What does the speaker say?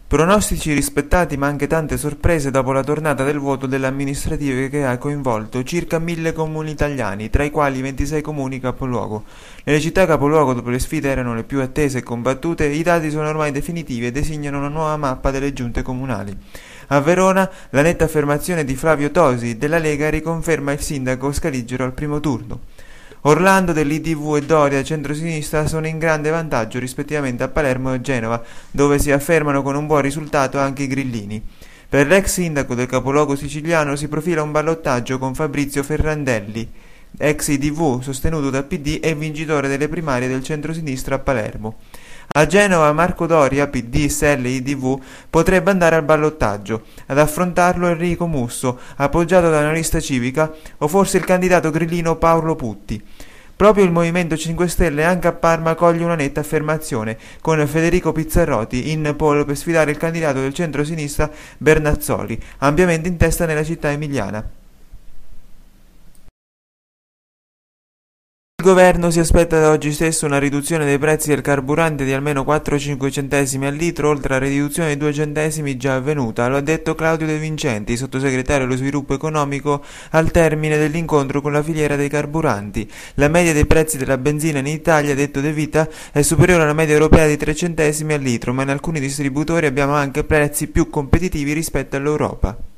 Pronostici rispettati ma anche tante sorprese dopo la tornata del voto delle amministrative che ha coinvolto circa 1000 comuni italiani, tra i quali 26 comuni capoluogo. Nelle città capoluogo, dove le sfide erano le più attese e combattute, i dati sono ormai definitivi e designano una nuova mappa delle giunte comunali. A Verona, la netta affermazione di Flavio Tosi della Lega riconferma il sindaco Scaligero al primo turno. Orlando dell'IDV e Doria centrosinistra sono in grande vantaggio rispettivamente a Palermo e Genova, dove si affermano con un buon risultato anche i grillini. Per l'ex sindaco del capoluogo siciliano si profila un ballottaggio con Fabrizio Ferrandelli, ex IDV, sostenuto da PD e vincitore delle primarie del centrosinistra a Palermo. A Genova Marco Doria, PD, SEL e IDV, potrebbe andare al ballottaggio. Ad affrontarlo Enrico Musso, appoggiato da una lista civica, o forse il candidato grillino Paolo Putti. Proprio il Movimento 5 Stelle anche a Parma coglie una netta affermazione, con Federico Pizzarroti in pole per sfidare il candidato del centro-sinistra Bernazzoli, ampiamente in testa nella città emiliana. Il governo si aspetta da oggi stesso una riduzione dei prezzi del carburante di almeno 4-5 centesimi al litro, oltre alla riduzione di 2 centesimi già avvenuta, lo ha detto Claudio De Vincenti, sottosegretario allo sviluppo economico, al termine dell'incontro con la filiera dei carburanti. La media dei prezzi della benzina in Italia, detto De Vita, è superiore alla media europea di 3 centesimi al litro, ma in alcuni distributori abbiamo anche prezzi più competitivi rispetto all'Europa.